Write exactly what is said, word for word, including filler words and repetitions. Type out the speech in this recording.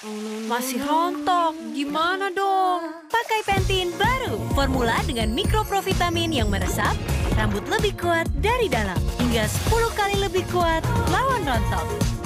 Masih rontok, gimana dong? Pakai Pantene baru, formula dengan mikroprovitamin yang meresap, rambut lebih kuat dari dalam, hingga sepuluh kali lebih kuat lawan rontok.